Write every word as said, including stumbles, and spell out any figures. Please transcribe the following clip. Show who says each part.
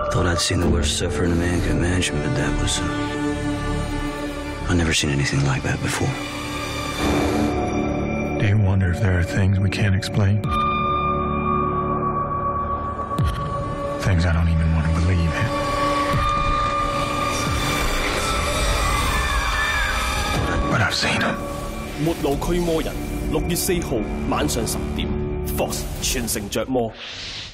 Speaker 1: Thought I'd seen the worst suffer in a man could imagine, but that was. Uh, I've never seen anything like that before.
Speaker 2: Do you wonder if there are things we can't explain? Things I don't even want to believe in. But I've seen them.
Speaker 3: 末路驅魔人，六月四號晚上十點 ，Fox 全城着魔。